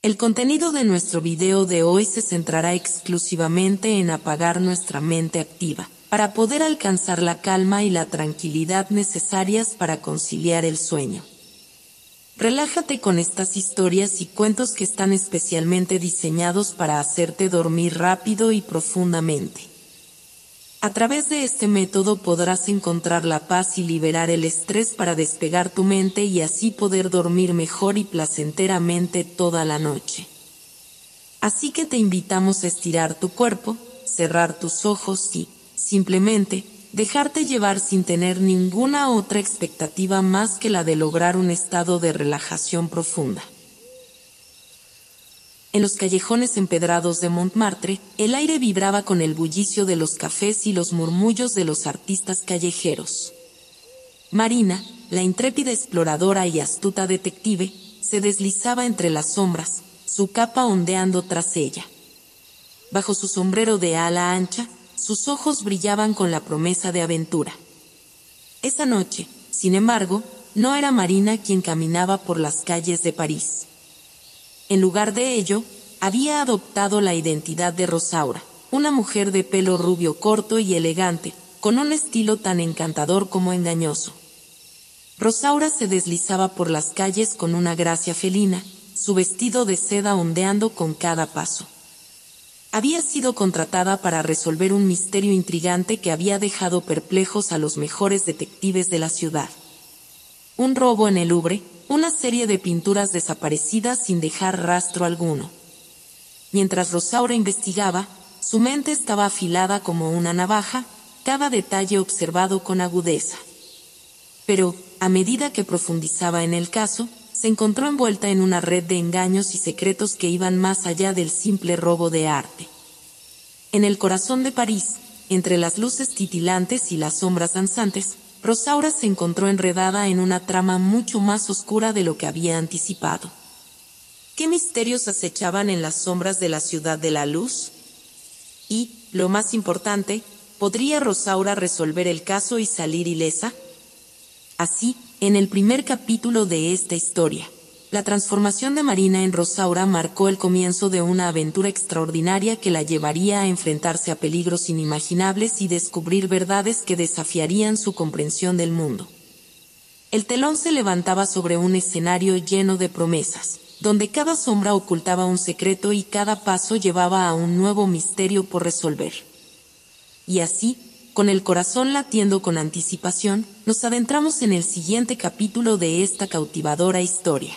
El contenido de nuestro video de hoy se centrará exclusivamente en apagar nuestra mente activa, para poder alcanzar la calma y la tranquilidad necesarias para conciliar el sueño. Relájate con estas historias y cuentos que están especialmente diseñados para hacerte dormir rápido y profundamente. A través de este método podrás encontrar la paz y liberar el estrés para despegar tu mente y así poder dormir mejor y placenteramente toda la noche. Así que te invitamos a estirar tu cuerpo, cerrar tus ojos y, simplemente, dejarte llevar sin tener ninguna otra expectativa más que la de lograr un estado de relajación profunda. En los callejones empedrados de Montmartre, el aire vibraba con el bullicio de los cafés y los murmullos de los artistas callejeros. Marina, la intrépida exploradora y astuta detective, se deslizaba entre las sombras, su capa ondeando tras ella. Bajo su sombrero de ala ancha, sus ojos brillaban con la promesa de aventura. Esa noche, sin embargo, no era Marina quien caminaba por las calles de París. En lugar de ello, había adoptado la identidad de Rosaura, una mujer de pelo rubio corto y elegante, con un estilo tan encantador como engañoso. Rosaura se deslizaba por las calles con una gracia felina, su vestido de seda ondeando con cada paso. Había sido contratada para resolver un misterio intrigante que había dejado perplejos a los mejores detectives de la ciudad. Un robo en el Louvre, una serie de pinturas desaparecidas sin dejar rastro alguno. Mientras Rosaura investigaba, su mente estaba afilada como una navaja, cada detalle observado con agudeza. Pero, a medida que profundizaba en el caso, se encontró envuelta en una red de engaños y secretos que iban más allá del simple robo de arte. En el corazón de París, entre las luces titilantes y las sombras danzantes, Rosaura se encontró enredada en una trama mucho más oscura de lo que había anticipado. ¿Qué misterios acechaban en las sombras de la ciudad de la luz? Y, lo más importante, ¿podría Rosaura resolver el caso y salir ilesa? Así, en el primer capítulo de esta historia, la transformación de Marina en Rosaura marcó el comienzo de una aventura extraordinaria que la llevaría a enfrentarse a peligros inimaginables y descubrir verdades que desafiarían su comprensión del mundo. El telón se levantaba sobre un escenario lleno de promesas, donde cada sombra ocultaba un secreto y cada paso llevaba a un nuevo misterio por resolver. Y así, con el corazón latiendo con anticipación, nos adentramos en el siguiente capítulo de esta cautivadora historia.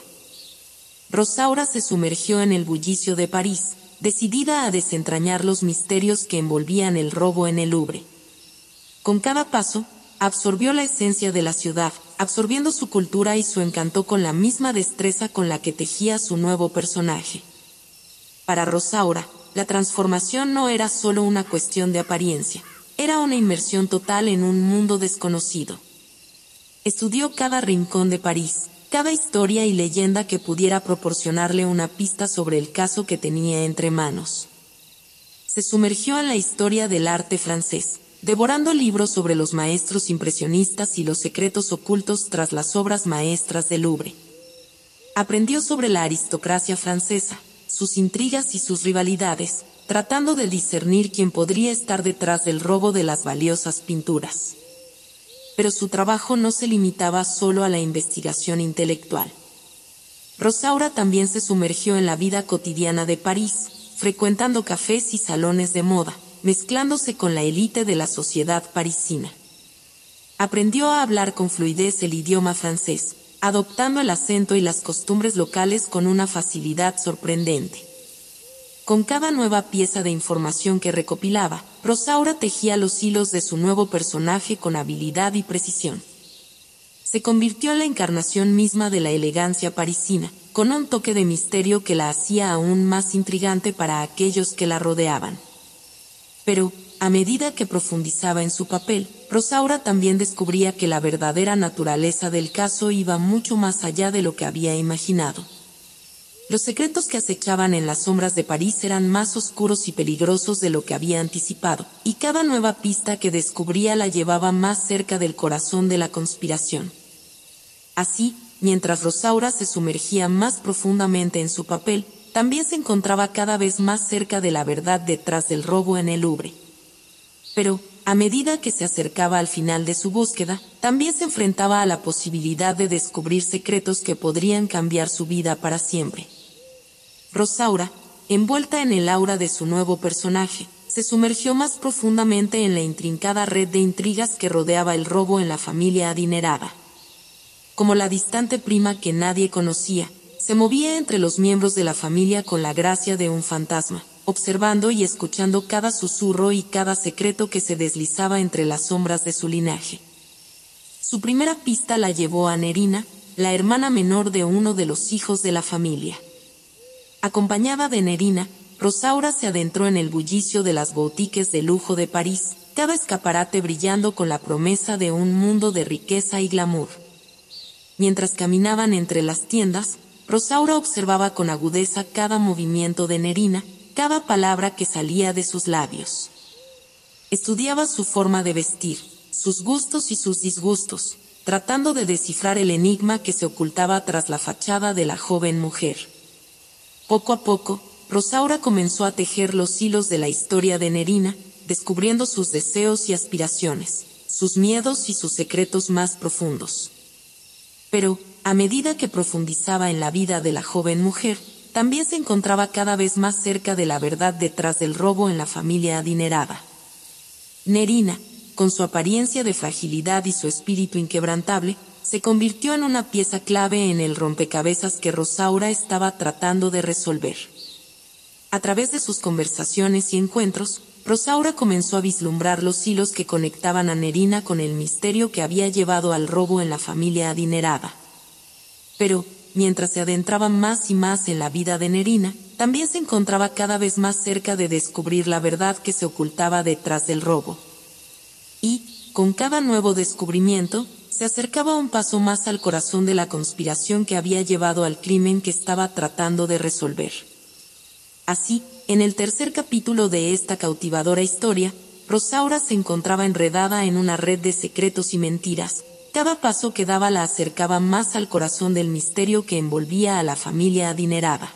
Rosaura se sumergió en el bullicio de París, decidida a desentrañar los misterios que envolvían el robo en el Louvre. Con cada paso, absorbió la esencia de la ciudad, absorbiendo su cultura y su encanto con la misma destreza con la que tejía su nuevo personaje. Para Rosaura, la transformación no era solo una cuestión de apariencia, era una inmersión total en un mundo desconocido. Estudió cada rincón de París, cada historia y leyenda que pudiera proporcionarle una pista sobre el caso que tenía entre manos. Se sumergió en la historia del arte francés, devorando libros sobre los maestros impresionistas y los secretos ocultos tras las obras maestras del Louvre. Aprendió sobre la aristocracia francesa, sus intrigas y sus rivalidades, tratando de discernir quién podría estar detrás del robo de las valiosas pinturas. Pero su trabajo no se limitaba solo a la investigación intelectual. Rosaura también se sumergió en la vida cotidiana de París, frecuentando cafés y salones de moda, mezclándose con la élite de la sociedad parisina. Aprendió a hablar con fluidez el idioma francés, adoptando el acento y las costumbres locales con una facilidad sorprendente. Con cada nueva pieza de información que recopilaba, Rosaura tejía los hilos de su nuevo personaje con habilidad y precisión. Se convirtió en la encarnación misma de la elegancia parisina, con un toque de misterio que la hacía aún más intrigante para aquellos que la rodeaban. Pero, a medida que profundizaba en su papel, Rosaura también descubría que la verdadera naturaleza del caso iba mucho más allá de lo que había imaginado. Los secretos que acechaban en las sombras de París eran más oscuros y peligrosos de lo que había anticipado, y cada nueva pista que descubría la llevaba más cerca del corazón de la conspiración. Así, mientras Rosaura se sumergía más profundamente en su papel, también se encontraba cada vez más cerca de la verdad detrás del robo en el Louvre. Pero, a medida que se acercaba al final de su búsqueda, también se enfrentaba a la posibilidad de descubrir secretos que podrían cambiar su vida para siempre. Rosaura, envuelta en el aura de su nuevo personaje, se sumergió más profundamente en la intrincada red de intrigas que rodeaba el robo en la familia adinerada. Como la distante prima que nadie conocía, se movía entre los miembros de la familia con la gracia de un fantasma, observando y escuchando cada susurro y cada secreto que se deslizaba entre las sombras de su linaje. Su primera pista la llevó a Nerina, la hermana menor de uno de los hijos de la familia. Acompañada de Nerina, Rosaura se adentró en el bullicio de las boutiques de lujo de París, cada escaparate brillando con la promesa de un mundo de riqueza y glamour. Mientras caminaban entre las tiendas, Rosaura observaba con agudeza cada movimiento de Nerina, cada palabra que salía de sus labios. Estudiaba su forma de vestir, sus gustos y sus disgustos, tratando de descifrar el enigma que se ocultaba tras la fachada de la joven mujer. Poco a poco, Rosaura comenzó a tejer los hilos de la historia de Nerina, descubriendo sus deseos y aspiraciones, sus miedos y sus secretos más profundos. Pero, a medida que profundizaba en la vida de la joven mujer, también se encontraba cada vez más cerca de la verdad detrás del robo en la familia adinerada. Nerina, con su apariencia de fragilidad y su espíritu inquebrantable, se convirtió en una pieza clave en el rompecabezas que Rosaura estaba tratando de resolver. A través de sus conversaciones y encuentros, Rosaura comenzó a vislumbrar los hilos que conectaban a Nerina con el misterio que había llevado al robo en la familia adinerada. Pero, mientras se adentraba más y más en la vida de Nerina, también se encontraba cada vez más cerca de descubrir la verdad que se ocultaba detrás del robo. Y, con cada nuevo descubrimiento, se acercaba un paso más al corazón de la conspiración que había llevado al crimen que estaba tratando de resolver. Así, en el tercer capítulo de esta cautivadora historia, Rosaura se encontraba enredada en una red de secretos y mentiras. Cada paso que daba la acercaba más al corazón del misterio que envolvía a la familia adinerada.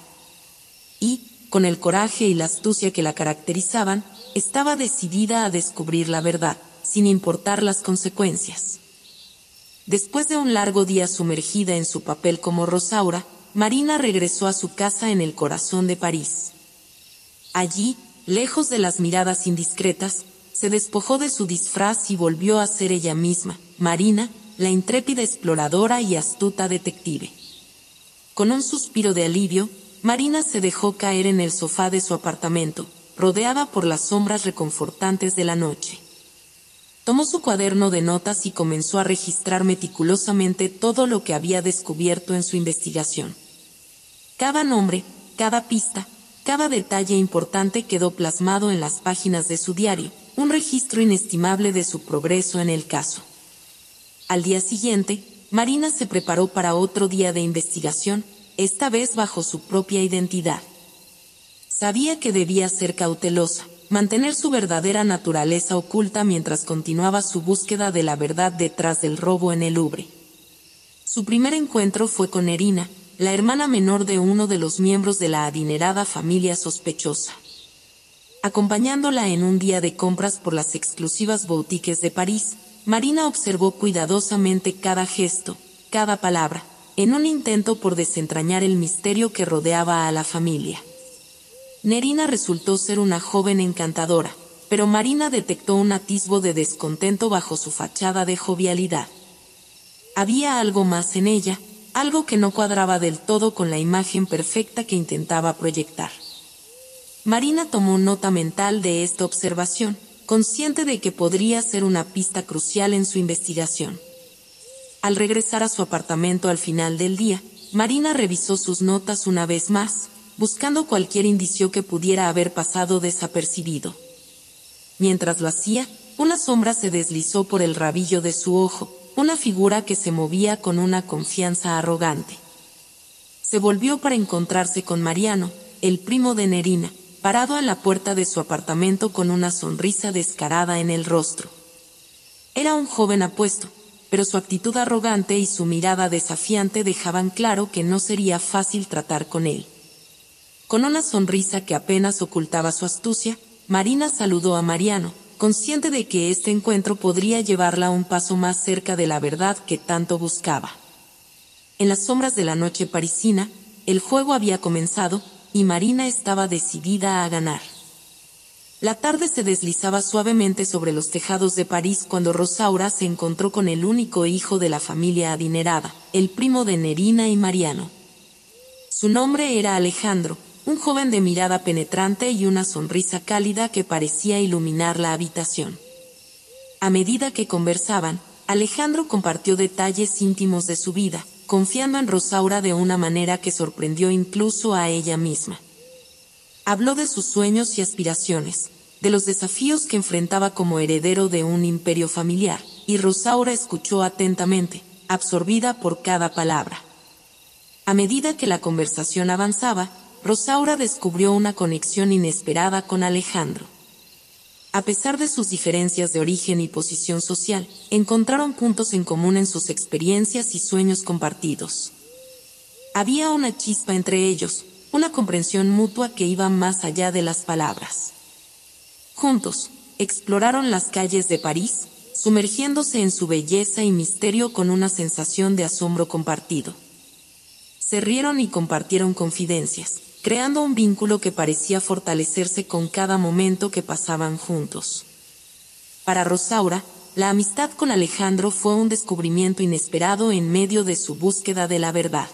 Y, con el coraje y la astucia que la caracterizaban, estaba decidida a descubrir la verdad, sin importar las consecuencias. Después de un largo día sumergida en su papel como Rosaura, Marina regresó a su casa en el corazón de París. Allí, lejos de las miradas indiscretas, se despojó de su disfraz y volvió a ser ella misma, Marina, la intrépida exploradora y astuta detective. Con un suspiro de alivio, Marina se dejó caer en el sofá de su apartamento, rodeada por las sombras reconfortantes de la noche. Tomó su cuaderno de notas y comenzó a registrar meticulosamente todo lo que había descubierto en su investigación. Cada nombre, cada pista, cada detalle importante quedó plasmado en las páginas de su diario, un registro inestimable de su progreso en el caso. Al día siguiente, Marina se preparó para otro día de investigación, esta vez bajo su propia identidad. Sabía que debía ser cautelosa, mantener su verdadera naturaleza oculta mientras continuaba su búsqueda de la verdad detrás del robo en el Louvre. Su primer encuentro fue con Nerina, la hermana menor de uno de los miembros de la adinerada familia sospechosa. Acompañándola en un día de compras por las exclusivas boutiques de París, Marina observó cuidadosamente cada gesto, cada palabra, en un intento por desentrañar el misterio que rodeaba a la familia. Nerina resultó ser una joven encantadora, pero Marina detectó un atisbo de descontento bajo su fachada de jovialidad. Había algo más en ella, algo que no cuadraba del todo con la imagen perfecta que intentaba proyectar. Marina tomó nota mental de esta observación, consciente de que podría ser una pista crucial en su investigación. Al regresar a su apartamento al final del día, Marina revisó sus notas una vez más, buscando cualquier indicio que pudiera haber pasado desapercibido. Mientras lo hacía, una sombra se deslizó por el rabillo de su ojo, una figura que se movía con una confianza arrogante. Se volvió para encontrarse con Mariano, el primo de Nerina, parado en la puerta de su apartamento con una sonrisa descarada en el rostro. Era un joven apuesto, pero su actitud arrogante y su mirada desafiante dejaban claro que no sería fácil tratar con él. Con una sonrisa que apenas ocultaba su astucia, Marina saludó a Mariano, consciente de que este encuentro podría llevarla un paso más cerca de la verdad que tanto buscaba. En las sombras de la noche parisina, el juego había comenzado, y Marina estaba decidida a ganar. La tarde se deslizaba suavemente sobre los tejados de París cuando Rosaura se encontró con el único hijo de la familia adinerada, el primo de Nerina y Mariano. Su nombre era Alejandro, un joven de mirada penetrante y una sonrisa cálida que parecía iluminar la habitación. A medida que conversaban, Alejandro compartió detalles íntimos de su vida, confiando en Rosaura de una manera que sorprendió incluso a ella misma. Habló de sus sueños y aspiraciones, de los desafíos que enfrentaba como heredero de un imperio familiar, y Rosaura escuchó atentamente, absorbida por cada palabra. A medida que la conversación avanzaba, Rosaura descubrió una conexión inesperada con Alejandro. A pesar de sus diferencias de origen y posición social, encontraron puntos en común en sus experiencias y sueños compartidos. Había una chispa entre ellos, una comprensión mutua que iba más allá de las palabras. Juntos, exploraron las calles de París, sumergiéndose en su belleza y misterio con una sensación de asombro compartido. Se rieron y compartieron confidencias, creando un vínculo que parecía fortalecerse con cada momento que pasaban juntos. Para Rosaura, la amistad con Alejandro fue un descubrimiento inesperado en medio de su búsqueda de la verdad.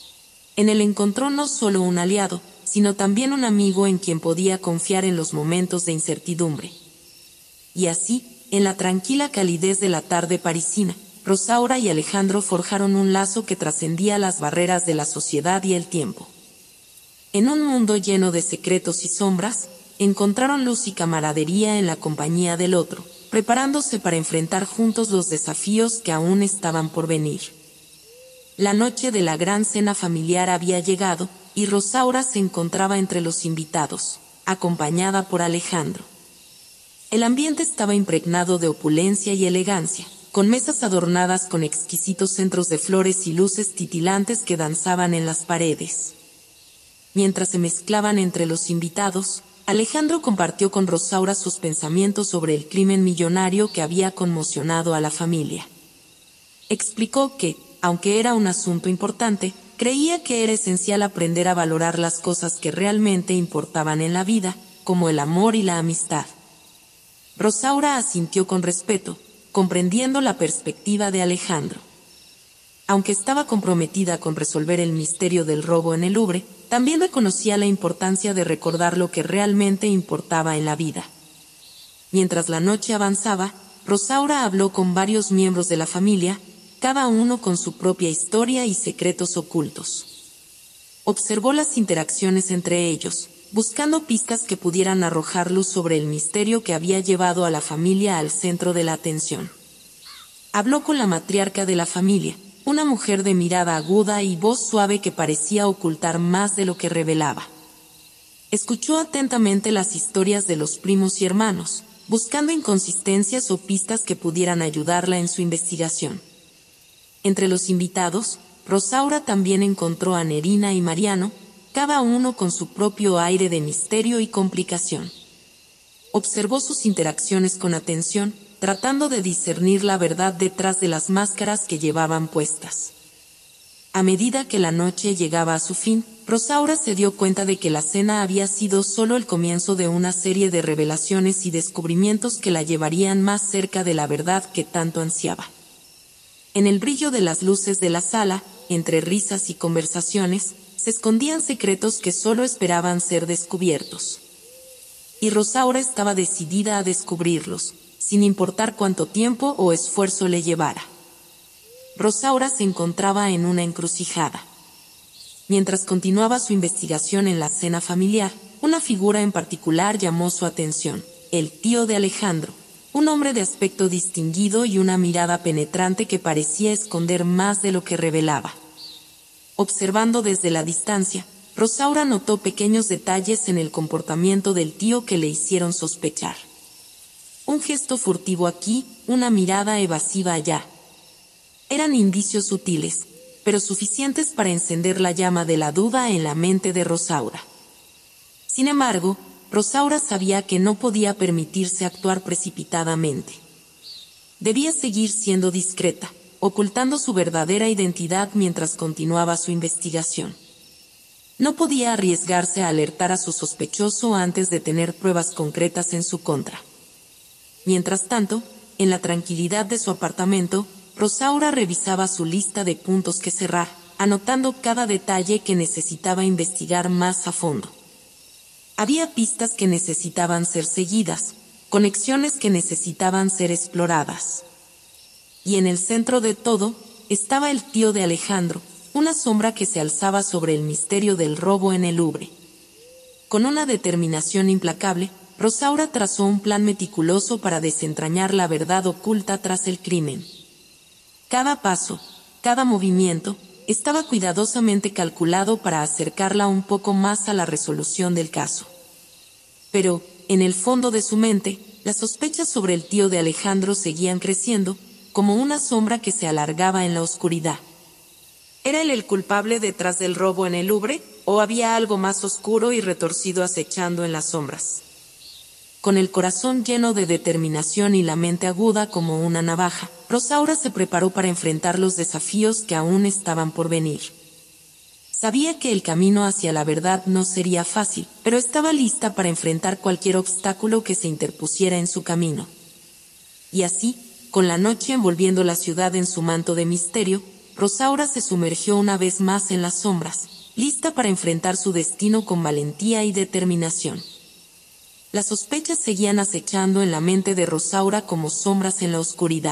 En él encontró no solo un aliado, sino también un amigo en quien podía confiar en los momentos de incertidumbre. Y así, en la tranquila calidez de la tarde parisina, Rosaura y Alejandro forjaron un lazo que trascendía las barreras de la sociedad y el tiempo. En un mundo lleno de secretos y sombras, encontraron luz y camaradería en la compañía del otro, preparándose para enfrentar juntos los desafíos que aún estaban por venir. La noche de la gran cena familiar había llegado, y Rosaura se encontraba entre los invitados, acompañada por Alejandro. El ambiente estaba impregnado de opulencia y elegancia, con mesas adornadas con exquisitos centros de flores y luces titilantes que danzaban en las paredes. Mientras se mezclaban entre los invitados, Alejandro compartió con Rosaura sus pensamientos sobre el crimen millonario que había conmocionado a la familia. Explicó que, aunque era un asunto importante, creía que era esencial aprender a valorar las cosas que realmente importaban en la vida, como el amor y la amistad. Rosaura asintió con respeto, comprendiendo la perspectiva de Alejandro. Aunque estaba comprometida con resolver el misterio del robo en el Louvre, también reconocía la importancia de recordar lo que realmente importaba en la vida. Mientras la noche avanzaba, Rosaura habló con varios miembros de la familia, cada uno con su propia historia y secretos ocultos. Observó las interacciones entre ellos, buscando pistas que pudieran arrojar luz sobre el misterio que había llevado a la familia al centro de la atención. Habló con la matriarca de la familia, una mujer de mirada aguda y voz suave que parecía ocultar más de lo que revelaba. Escuchó atentamente las historias de los primos y hermanos, buscando inconsistencias o pistas que pudieran ayudarla en su investigación. Entre los invitados, Rosaura también encontró a Nerina y Mariano, cada uno con su propio aire de misterio y complicación. Observó sus interacciones con atención, tratando de discernir la verdad detrás de las máscaras que llevaban puestas. A medida que la noche llegaba a su fin, Rosaura se dio cuenta de que la cena había sido solo el comienzo de una serie de revelaciones y descubrimientos que la llevarían más cerca de la verdad que tanto ansiaba. En el brillo de las luces de la sala, entre risas y conversaciones, se escondían secretos que solo esperaban ser descubiertos. Y Rosaura estaba decidida a descubrirlos, sin importar cuánto tiempo o esfuerzo le llevara. Rosaura se encontraba en una encrucijada. Mientras continuaba su investigación en la cena familiar, una figura en particular llamó su atención: el tío de Alejandro, un hombre de aspecto distinguido y una mirada penetrante que parecía esconder más de lo que revelaba. Observando desde la distancia, Rosaura notó pequeños detalles en el comportamiento del tío que le hicieron sospechar. Un gesto furtivo aquí, una mirada evasiva allá. Eran indicios sutiles, pero suficientes para encender la llama de la duda en la mente de Rosaura. Sin embargo, Rosaura sabía que no podía permitirse actuar precipitadamente. Debía seguir siendo discreta, ocultando su verdadera identidad mientras continuaba su investigación. No podía arriesgarse a alertar a su sospechoso antes de tener pruebas concretas en su contra. Mientras tanto, en la tranquilidad de su apartamento, Rosaura revisaba su lista de puntos que cerrar, anotando cada detalle que necesitaba investigar más a fondo. Había pistas que necesitaban ser seguidas, conexiones que necesitaban ser exploradas. Y en el centro de todo, estaba el tío de Alejandro, una sombra que se alzaba sobre el misterio del robo en el Louvre. Con una determinación implacable, Rosaura trazó un plan meticuloso para desentrañar la verdad oculta tras el crimen. Cada paso, cada movimiento, estaba cuidadosamente calculado para acercarla un poco más a la resolución del caso. Pero, en el fondo de su mente, las sospechas sobre el tío de Alejandro seguían creciendo, como una sombra que se alargaba en la oscuridad. ¿Era él el culpable detrás del robo en el Louvre, o había algo más oscuro y retorcido acechando en las sombras? Con el corazón lleno de determinación y la mente aguda como una navaja, Rosaura se preparó para enfrentar los desafíos que aún estaban por venir. Sabía que el camino hacia la verdad no sería fácil, pero estaba lista para enfrentar cualquier obstáculo que se interpusiera en su camino. Y así, con la noche envolviendo la ciudad en su manto de misterio, Rosaura se sumergió una vez más en las sombras, lista para enfrentar su destino con valentía y determinación. Las sospechas seguían acechando en la mente de Rosaura como sombras en la oscuridad.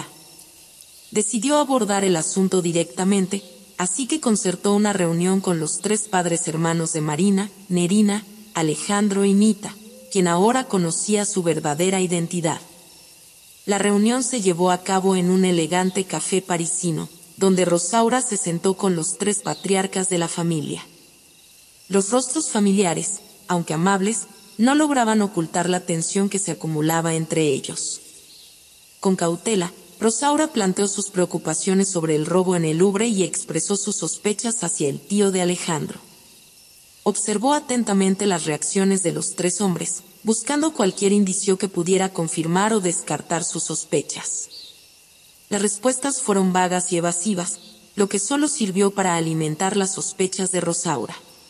Decidió abordar el asunto directamente, así que concertó una reunión con los 3 padres hermanos de Marina, Nerina, Alejandro y Nita, quien ahora conocía su verdadera identidad. La reunión se llevó a cabo en un elegante café parisino, donde Rosaura se sentó con los 3 patriarcas de la familia. Los rostros familiares, aunque amables, no lograban ocultar la tensión que se acumulaba entre ellos. Con cautela, Rosaura planteó sus preocupaciones sobre el robo en el Louvre y expresó sus sospechas hacia el tío de Alejandro. Observó atentamente las reacciones de los 3 hombres, buscando cualquier indicio que pudiera confirmar o descartar sus sospechas. Las respuestas fueron vagas y evasivas, lo que solo sirvió para alimentar las sospechas de Rosaura.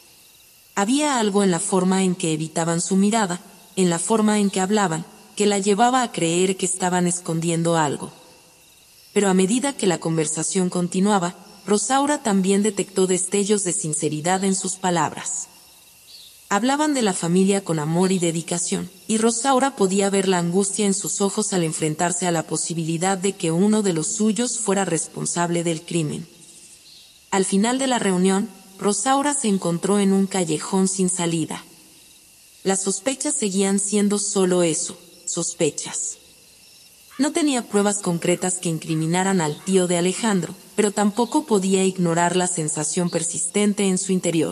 Había algo en la forma en que evitaban su mirada, en la forma en que hablaban, que la llevaba a creer que estaban escondiendo algo. Pero a medida que la conversación continuaba, Rosaura también detectó destellos de sinceridad en sus palabras. Hablaban de la familia con amor y dedicación, y Rosaura podía ver la angustia en sus ojos al enfrentarse a la posibilidad de que uno de los suyos fuera responsable del crimen. Al final de la reunión, Rosaura se encontró en un callejón sin salida. Las sospechas seguían siendo solo eso, sospechas. No tenía pruebas concretas que incriminaran al tío de Alejandro, pero tampoco podía ignorar la sensación persistente en su interior.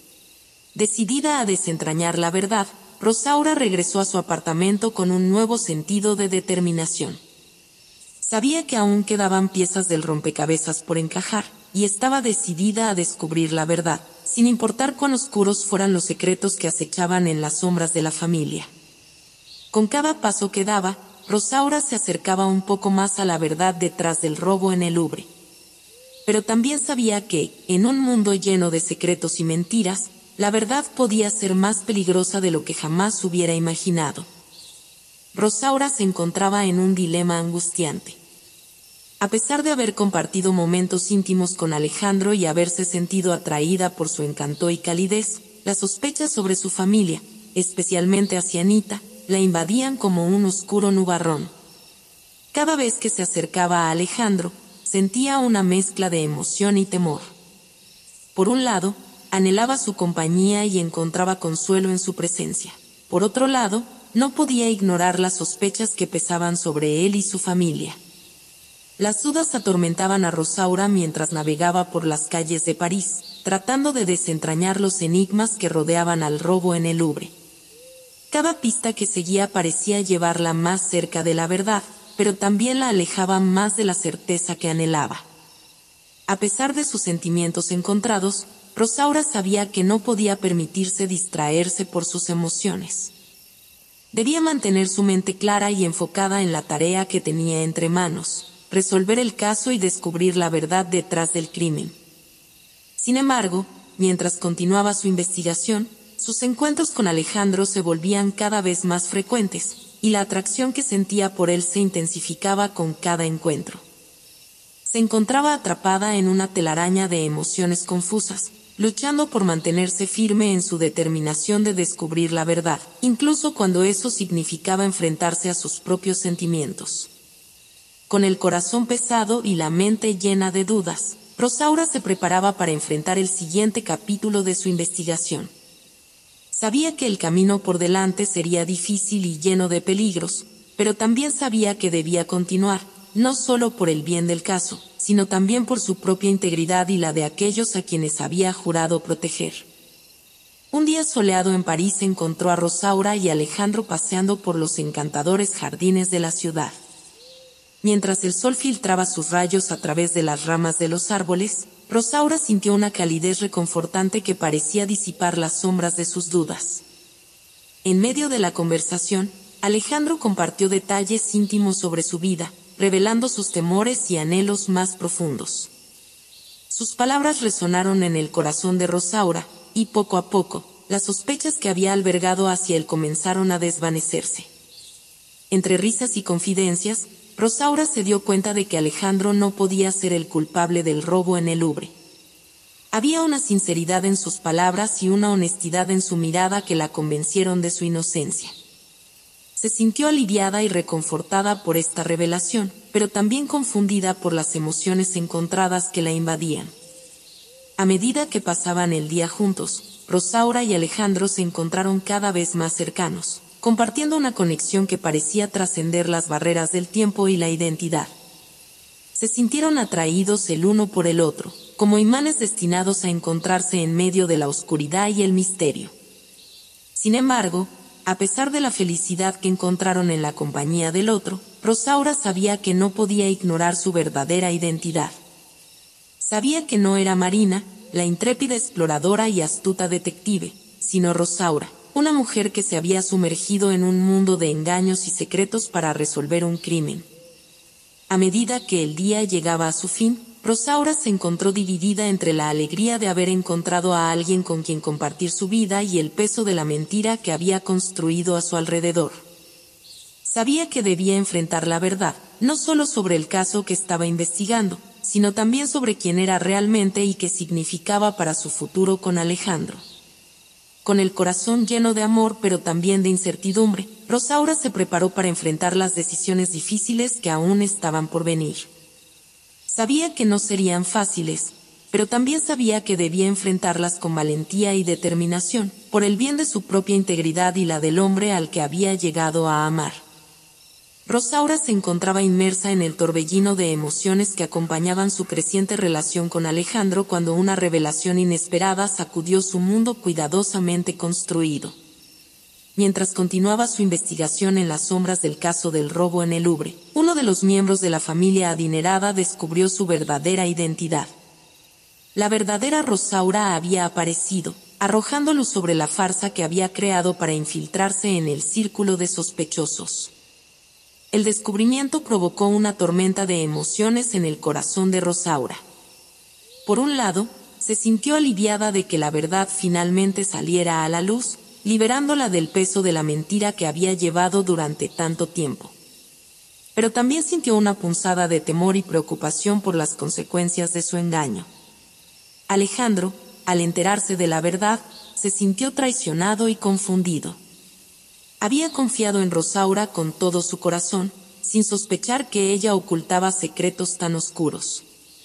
Decidida a desentrañar la verdad, Rosaura regresó a su apartamento con un nuevo sentido de determinación. Sabía que aún quedaban piezas del rompecabezas por encajar, y estaba decidida a descubrir la verdad, sin importar cuán oscuros fueran los secretos que acechaban en las sombras de la familia. Con cada paso que daba, Rosaura se acercaba un poco más a la verdad detrás del robo en el Louvre. Pero también sabía que, en un mundo lleno de secretos y mentiras, la verdad podía ser más peligrosa de lo que jamás hubiera imaginado. Rosaura se encontraba en un dilema angustiante. A pesar de haber compartido momentos íntimos con Alejandro y haberse sentido atraída por su encanto y calidez, las sospechas sobre su familia, especialmente hacia Nita, la invadían como un oscuro nubarrón. Cada vez que se acercaba a Alejandro, sentía una mezcla de emoción y temor. Por un lado, anhelaba su compañía y encontraba consuelo en su presencia. Por otro lado, no podía ignorar las sospechas que pesaban sobre él y su familia. Las dudas atormentaban a Rosaura mientras navegaba por las calles de París, tratando de desentrañar los enigmas que rodeaban al robo en el Louvre. Cada pista que seguía parecía llevarla más cerca de la verdad, pero también la alejaba más de la certeza que anhelaba. A pesar de sus sentimientos encontrados, Rosaura sabía que no podía permitirse distraerse por sus emociones. Debía mantener su mente clara y enfocada en la tarea que tenía entre manos, resolver el caso y descubrir la verdad detrás del crimen. Sin embargo, mientras continuaba su investigación, sus encuentros con Alejandro se volvían cada vez más frecuentes, y la atracción que sentía por él se intensificaba con cada encuentro. Se encontraba atrapada en una telaraña de emociones confusas, luchando por mantenerse firme en su determinación de descubrir la verdad, incluso cuando eso significaba enfrentarse a sus propios sentimientos. Con el corazón pesado y la mente llena de dudas, Rosaura se preparaba para enfrentar el siguiente capítulo de su investigación. Sabía que el camino por delante sería difícil y lleno de peligros, pero también sabía que debía continuar, no solo por el bien del caso, sino también por su propia integridad y la de aquellos a quienes había jurado proteger. Un día soleado en París encontró a Rosaura y Alejandro paseando por los encantadores jardines de la ciudad. Mientras el sol filtraba sus rayos a través de las ramas de los árboles, Rosaura sintió una calidez reconfortante que parecía disipar las sombras de sus dudas. En medio de la conversación, Alejandro compartió detalles íntimos sobre su vida, revelando sus temores y anhelos más profundos. Sus palabras resonaron en el corazón de Rosaura, y poco a poco, las sospechas que había albergado hacia él comenzaron a desvanecerse. Entre risas y confidencias, Rosaura se dio cuenta de que Alejandro no podía ser el culpable del robo en el Louvre. Había una sinceridad en sus palabras y una honestidad en su mirada que la convencieron de su inocencia. Se sintió aliviada y reconfortada por esta revelación, pero también confundida por las emociones encontradas que la invadían. A medida que pasaban el día juntos, Rosaura y Alejandro se encontraron cada vez más cercanos, compartiendo una conexión que parecía trascender las barreras del tiempo y la identidad. Se sintieron atraídos el uno por el otro, como imanes destinados a encontrarse en medio de la oscuridad y el misterio. Sin embargo, a pesar de la felicidad que encontraron en la compañía del otro, Rosaura sabía que no podía ignorar su verdadera identidad. Sabía que no era Marina, la intrépida exploradora y astuta detective, sino Rosaura, una mujer que se había sumergido en un mundo de engaños y secretos para resolver un crimen. A medida que el día llegaba a su fin, Rosaura se encontró dividida entre la alegría de haber encontrado a alguien con quien compartir su vida y el peso de la mentira que había construido a su alrededor. Sabía que debía enfrentar la verdad, no solo sobre el caso que estaba investigando, sino también sobre quién era realmente y qué significaba para su futuro con Alejandro. Con el corazón lleno de amor pero también de incertidumbre, Rosaura se preparó para enfrentar las decisiones difíciles que aún estaban por venir. Sabía que no serían fáciles, pero también sabía que debía enfrentarlas con valentía y determinación, por el bien de su propia integridad y la del hombre al que había llegado a amar. Rosaura se encontraba inmersa en el torbellino de emociones que acompañaban su creciente relación con Alejandro cuando una revelación inesperada sacudió su mundo cuidadosamente construido. Mientras continuaba su investigación en las sombras del caso del robo en el Louvre, uno de los miembros de la familia adinerada descubrió su verdadera identidad. La verdadera Rosaura había aparecido, arrojando luz sobre la farsa que había creado para infiltrarse en el círculo de sospechosos. El descubrimiento provocó una tormenta de emociones en el corazón de Rosaura. Por un lado, se sintió aliviada de que la verdad finalmente saliera a la luz, liberándola del peso de la mentira que había llevado durante tanto tiempo. Pero también sintió una punzada de temor y preocupación por las consecuencias de su engaño. Alejandro, al enterarse de la verdad, se sintió traicionado y confundido. Había confiado en Rosaura con todo su corazón, sin sospechar que ella ocultaba secretos tan oscuros.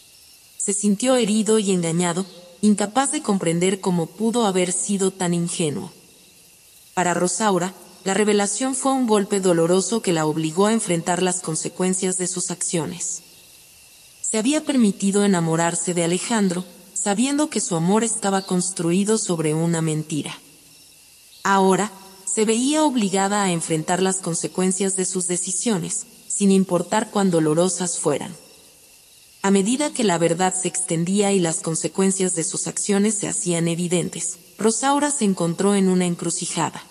Se sintió herido y engañado, incapaz de comprender cómo pudo haber sido tan ingenuo. Para Rosaura, la revelación fue un golpe doloroso que la obligó a enfrentar las consecuencias de sus acciones. Se había permitido enamorarse de Alejandro, sabiendo que su amor estaba construido sobre una mentira. Ahora, se veía obligada a enfrentar las consecuencias de sus decisiones, sin importar cuán dolorosas fueran. A medida que la verdad se extendía y las consecuencias de sus acciones se hacían evidentes, Rosaura se encontró en una encrucijada.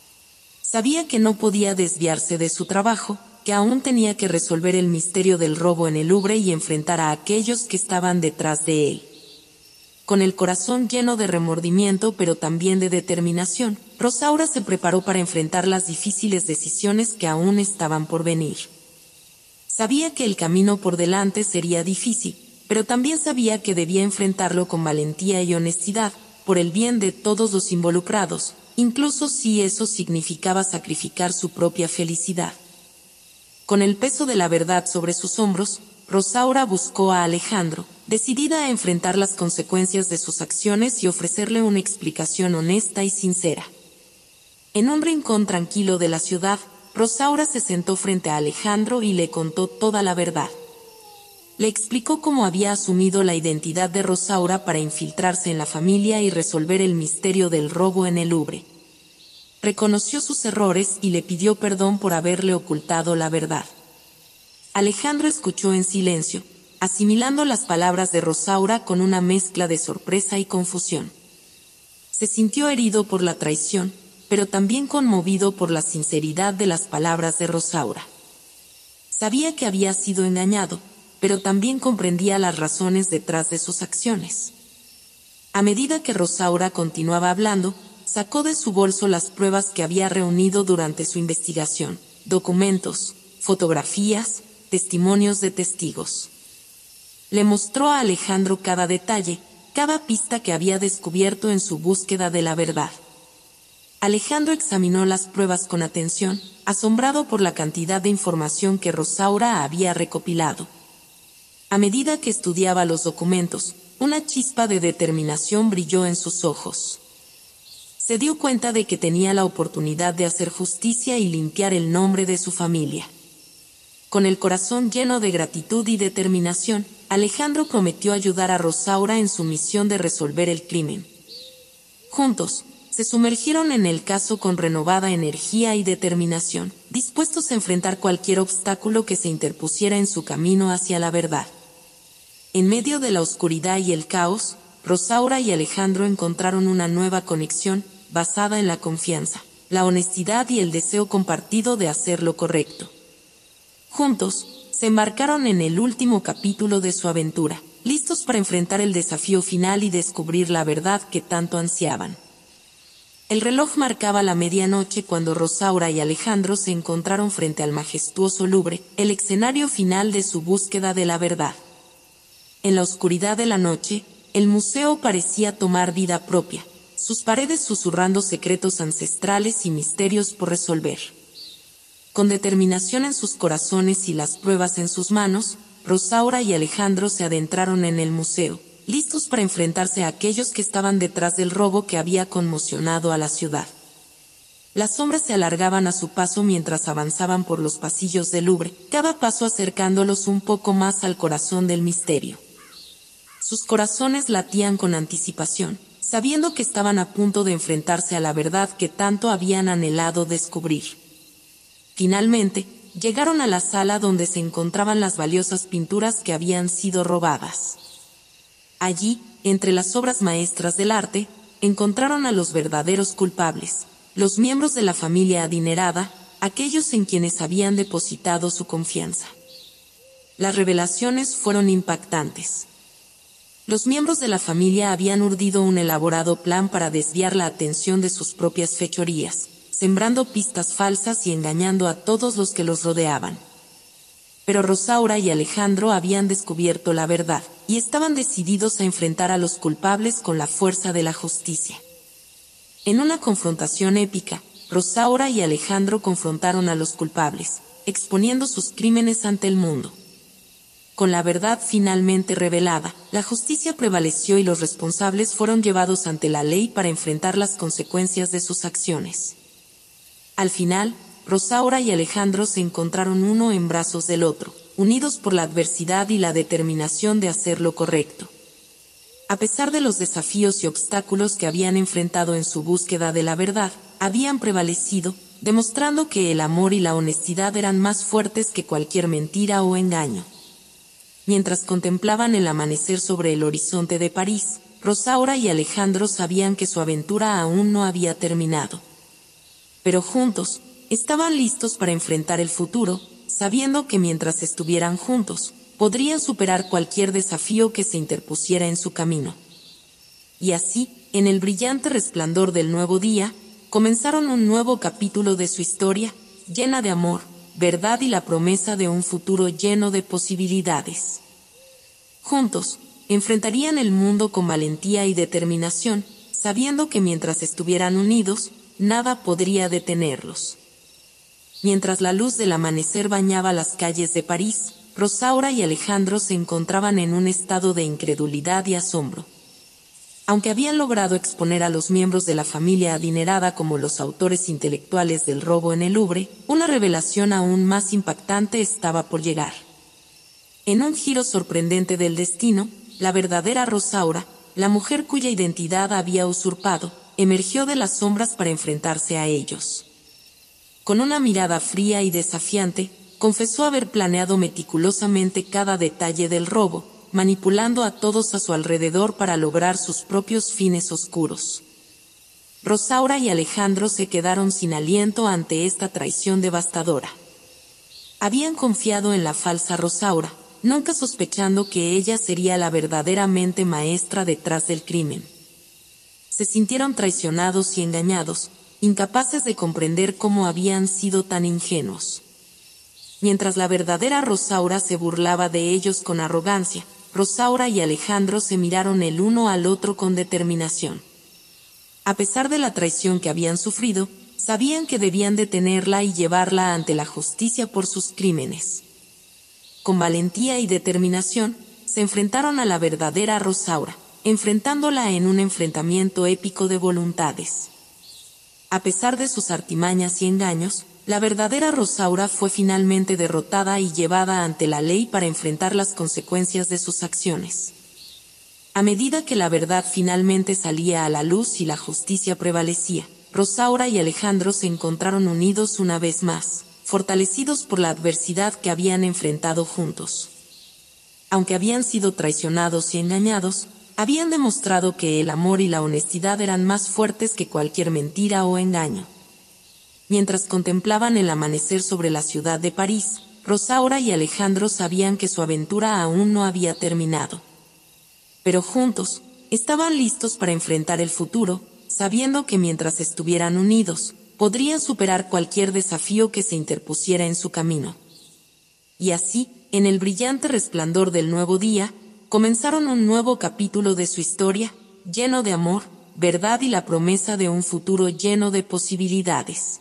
Sabía que no podía desviarse de su trabajo, que aún tenía que resolver el misterio del robo en el Louvre y enfrentar a aquellos que estaban detrás de él. Con el corazón lleno de remordimiento pero también de determinación, Rosaura se preparó para enfrentar las difíciles decisiones que aún estaban por venir. Sabía que el camino por delante sería difícil, pero también sabía que debía enfrentarlo con valentía y honestidad, por el bien de todos los involucrados, incluso si eso significaba sacrificar su propia felicidad. Con el peso de la verdad sobre sus hombros, Rosaura buscó a Alejandro, decidida a enfrentar las consecuencias de sus acciones y ofrecerle una explicación honesta y sincera. En un rincón tranquilo de la ciudad, Rosaura se sentó frente a Alejandro y le contó toda la verdad. Le explicó cómo había asumido la identidad de Rosaura para infiltrarse en la familia y resolver el misterio del robo en el Louvre. Reconoció sus errores y le pidió perdón por haberle ocultado la verdad. Alejandro escuchó en silencio, asimilando las palabras de Rosaura con una mezcla de sorpresa y confusión. Se sintió herido por la traición, pero también conmovido por la sinceridad de las palabras de Rosaura. Sabía que había sido engañado, pero también comprendía las razones detrás de sus acciones. A medida que Rosaura continuaba hablando, sacó de su bolso las pruebas que había reunido durante su investigación, documentos, fotografías, testimonios de testigos. Le mostró a Alejandro cada detalle, cada pista que había descubierto en su búsqueda de la verdad. Alejandro examinó las pruebas con atención, asombrado por la cantidad de información que Rosaura había recopilado. A medida que estudiaba los documentos, una chispa de determinación brilló en sus ojos. Se dio cuenta de que tenía la oportunidad de hacer justicia y limpiar el nombre de su familia. Con el corazón lleno de gratitud y determinación, Alejandro prometió ayudar a Rosaura en su misión de resolver el crimen. Juntos, se sumergieron en el caso con renovada energía y determinación, dispuestos a enfrentar cualquier obstáculo que se interpusiera en su camino hacia la verdad. En medio de la oscuridad y el caos, Rosaura y Alejandro encontraron una nueva conexión, basada en la confianza, la honestidad y el deseo compartido de hacer lo correcto. Juntos, se embarcaron en el último capítulo de su aventura, listos para enfrentar el desafío final y descubrir la verdad que tanto ansiaban. El reloj marcaba la medianoche cuando Rosaura y Alejandro se encontraron frente al majestuoso Louvre, el escenario final de su búsqueda de la verdad. En la oscuridad de la noche, el museo parecía tomar vida propia, sus paredes susurrando secretos ancestrales y misterios por resolver. Con determinación en sus corazones y las pruebas en sus manos, Rosaura y Alejandro se adentraron en el museo, listos para enfrentarse a aquellos que estaban detrás del robo que había conmocionado a la ciudad. Las sombras se alargaban a su paso mientras avanzaban por los pasillos del Louvre, cada paso acercándolos un poco más al corazón del misterio. Sus corazones latían con anticipación, sabiendo que estaban a punto de enfrentarse a la verdad que tanto habían anhelado descubrir. Finalmente, llegaron a la sala donde se encontraban las valiosas pinturas que habían sido robadas. Allí, entre las obras maestras del arte, encontraron a los verdaderos culpables, los miembros de la familia adinerada, aquellos en quienes habían depositado su confianza. Las revelaciones fueron impactantes. Los miembros de la familia habían urdido un elaborado plan para desviar la atención de sus propias fechorías, sembrando pistas falsas y engañando a todos los que los rodeaban. Pero Rosaura y Alejandro habían descubierto la verdad, y estaban decididos a enfrentar a los culpables con la fuerza de la justicia. En una confrontación épica, Rosaura y Alejandro confrontaron a los culpables, exponiendo sus crímenes ante el mundo. Con la verdad finalmente revelada, la justicia prevaleció y los responsables fueron llevados ante la ley para enfrentar las consecuencias de sus acciones. Al final, Rosaura y Alejandro se encontraron uno en brazos del otro, unidos por la adversidad y la determinación de hacer lo correcto. A pesar de los desafíos y obstáculos que habían enfrentado en su búsqueda de la verdad, habían prevalecido, demostrando que el amor y la honestidad eran más fuertes que cualquier mentira o engaño. Mientras contemplaban el amanecer sobre el horizonte de París, Rosaura y Alejandro sabían que su aventura aún no había terminado. Pero juntos, estaban listos para enfrentar el futuro, sabiendo que mientras estuvieran juntos, podrían superar cualquier desafío que se interpusiera en su camino. Y así, en el brillante resplandor del nuevo día, comenzaron un nuevo capítulo de su historia, llena de amor, verdad y la promesa de un futuro lleno de posibilidades. Juntos, enfrentarían el mundo con valentía y determinación, sabiendo que mientras estuvieran unidos, nada podría detenerlos. Mientras la luz del amanecer bañaba las calles de París, Rosaura y Alejandro se encontraban en un estado de incredulidad y asombro. Aunque habían logrado exponer a los miembros de la familia adinerada como los autores intelectuales del robo en el Louvre, una revelación aún más impactante estaba por llegar. En un giro sorprendente del destino, la verdadera Rosaura, la mujer cuya identidad había usurpado, emergió de las sombras para enfrentarse a ellos. Con una mirada fría y desafiante, confesó haber planeado meticulosamente cada detalle del robo, manipulando a todos a su alrededor para lograr sus propios fines oscuros. Rosaura y Alejandro se quedaron sin aliento ante esta traición devastadora. Habían confiado en la falsa Rosaura, nunca sospechando que ella sería la verdaderamente maestra detrás del crimen. Se sintieron traicionados y engañados, incapaces de comprender cómo habían sido tan ingenuos. Mientras la verdadera Rosaura se burlaba de ellos con arrogancia, Rosaura y Alejandro se miraron el uno al otro con determinación. A pesar de la traición que habían sufrido, sabían que debían detenerla y llevarla ante la justicia por sus crímenes. Con valentía y determinación, se enfrentaron a la verdadera Rosaura, enfrentándola en un enfrentamiento épico de voluntades. A pesar de sus artimañas y engaños, la verdadera Rosaura fue finalmente derrotada y llevada ante la ley para enfrentar las consecuencias de sus acciones. A medida que la verdad finalmente salía a la luz y la justicia prevalecía, Rosaura y Alejandro se encontraron unidos una vez más, fortalecidos por la adversidad que habían enfrentado juntos. Aunque habían sido traicionados y engañados, habían demostrado que el amor y la honestidad eran más fuertes que cualquier mentira o engaño. Mientras contemplaban el amanecer sobre la ciudad de París, Rosaura y Alejandro sabían que su aventura aún no había terminado. Pero juntos, estaban listos para enfrentar el futuro, sabiendo que mientras estuvieran unidos, podrían superar cualquier desafío que se interpusiera en su camino. Y así, en el brillante resplandor del nuevo día, comenzaron un nuevo capítulo de su historia, lleno de amor, verdad y la promesa de un futuro lleno de posibilidades.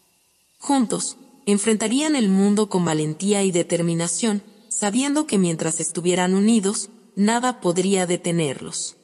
Juntos, enfrentarían el mundo con valentía y determinación, sabiendo que mientras estuvieran unidos, nada podría detenerlos.